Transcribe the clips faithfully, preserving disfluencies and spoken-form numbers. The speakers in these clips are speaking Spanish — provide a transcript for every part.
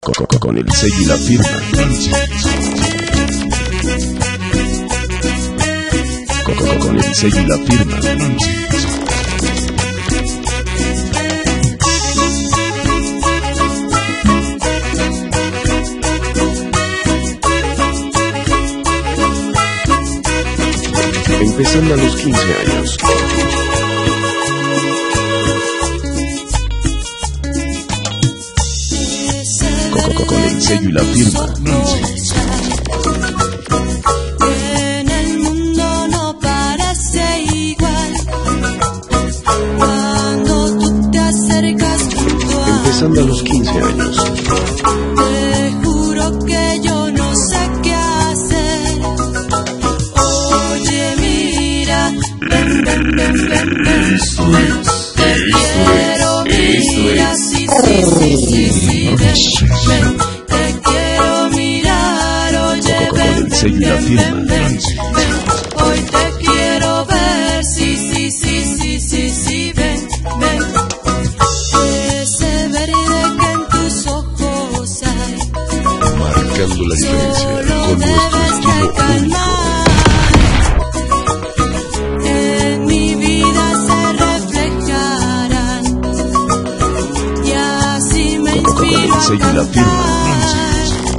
Con el sello y la firma. Con el sello y la firma. Empezando a los quince años. Con el sello y la firma. En el mundo no parece igual cuando tú te acercas junto a mí. Empezando a los quince años. Te juro que yo no sé qué hacer. Oye, mira, ven, ven, ven, ven, ven. Te quiero, mira, sí, sí, sí, sí, sí, ven, ven. Te quiero mirar, oye, ven, ven, ven, ven, ven. Hoy te quiero ver, sí, sí, sí, sí, sí, sí, ven, ven. Ese verde que en tus ojos hay, Marcando la diferencia solo con nuestro debes de estilo calmar. En mi vida se reflejarán y así me inspiro a sello y la firma. cantar.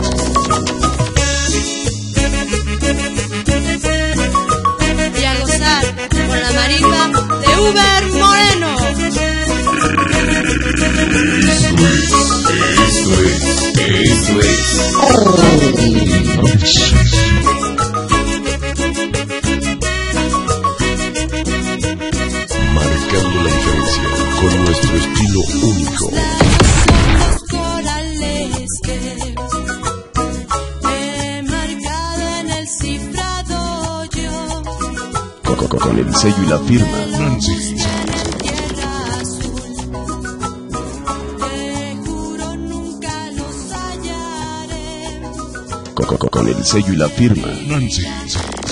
Y a gozar con la marimba de Uber Moreno. Esto es, esto es. Marcando la diferencia con nuestro estilo único. Los corales que he marcado en el cifrado yo. Con el sello y la firma. En tierra azul, te juro nunca los hallaré. Con el sello y la firma. Nancy.